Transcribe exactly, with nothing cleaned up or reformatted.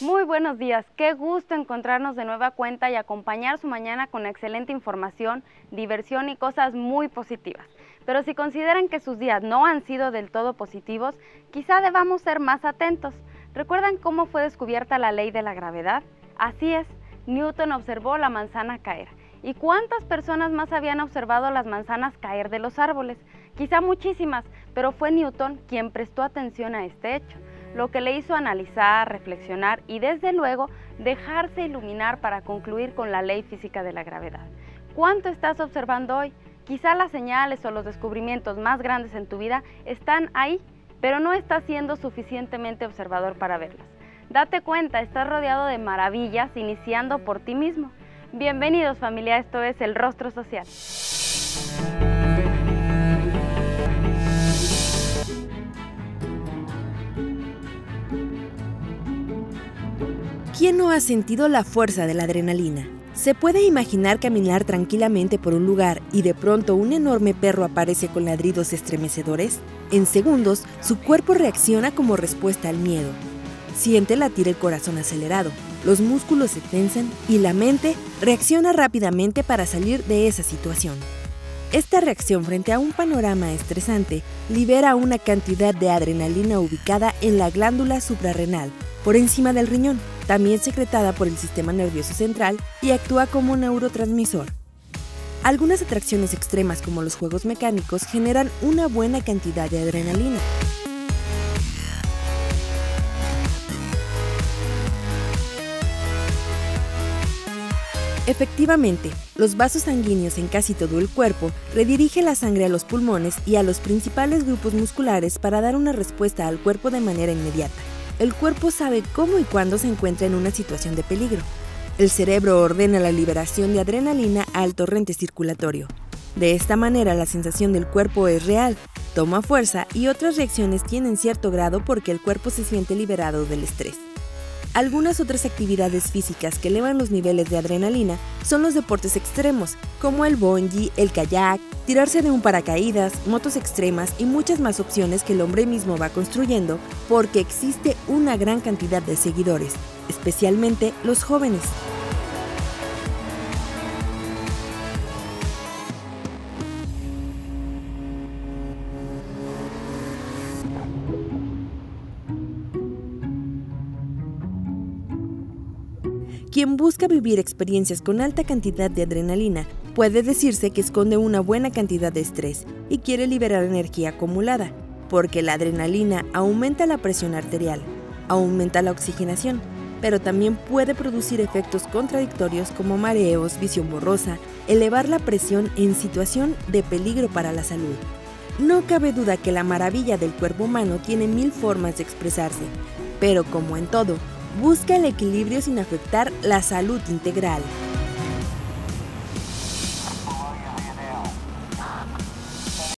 Muy buenos días, qué gusto encontrarnos de nueva cuenta y acompañar su mañana con excelente información, diversión y cosas muy positivas. Pero si consideran que sus días no han sido del todo positivos, quizá debamos ser más atentos. ¿Recuerdan cómo fue descubierta la ley de la gravedad? Así es, Newton observó la manzana caer. ¿Y cuántas personas más habían observado las manzanas caer de los árboles? Quizá muchísimas, pero fue Newton quien prestó atención a este hecho, lo que le hizo analizar, reflexionar y desde luego dejarse iluminar para concluir con la ley física de la gravedad. ¿Cuánto estás observando hoy? Quizá las señales o los descubrimientos más grandes en tu vida están ahí, pero no estás siendo suficientemente observador para verlas. Date cuenta, estás rodeado de maravillas iniciando por ti mismo. Bienvenidos familia, esto es El Rostro Social. ¿Quién no ha sentido la fuerza de la adrenalina? ¿Se puede imaginar caminar tranquilamente por un lugar y de pronto un enorme perro aparece con ladridos estremecedores? En segundos, su cuerpo reacciona como respuesta al miedo. Siente latir el corazón acelerado, los músculos se tensan y la mente reacciona rápidamente para salir de esa situación. Esta reacción frente a un panorama estresante libera una cantidad de adrenalina ubicada en la glándula suprarrenal, por encima del riñón, también secretada por el sistema nervioso central y actúa como un neurotransmisor. Algunas atracciones extremas como los juegos mecánicos generan una buena cantidad de adrenalina. Efectivamente, los vasos sanguíneos en casi todo el cuerpo redirigen la sangre a los pulmones y a los principales grupos musculares para dar una respuesta al cuerpo de manera inmediata. El cuerpo sabe cómo y cuándo se encuentra en una situación de peligro. El cerebro ordena la liberación de adrenalina al torrente circulatorio. De esta manera, la sensación del cuerpo es real, toma fuerza y otras reacciones tienen cierto grado porque el cuerpo se siente liberado del estrés. Algunas otras actividades físicas que elevan los niveles de adrenalina son los deportes extremos, como el bungee, el kayak, tirarse de un paracaídas, motos extremas y muchas más opciones que el hombre mismo va construyendo porque existe una gran cantidad de seguidores, especialmente los jóvenes. Quien busca vivir experiencias con alta cantidad de adrenalina puede decirse que esconde una buena cantidad de estrés y quiere liberar energía acumulada, porque la adrenalina aumenta la presión arterial, aumenta la oxigenación, pero también puede producir efectos contradictorios como mareos, visión borrosa, elevar la presión en situación de peligro para la salud. No cabe duda que la maravilla del cuerpo humano tiene mil formas de expresarse, pero como en todo, busca el equilibrio sin afectar la salud integral.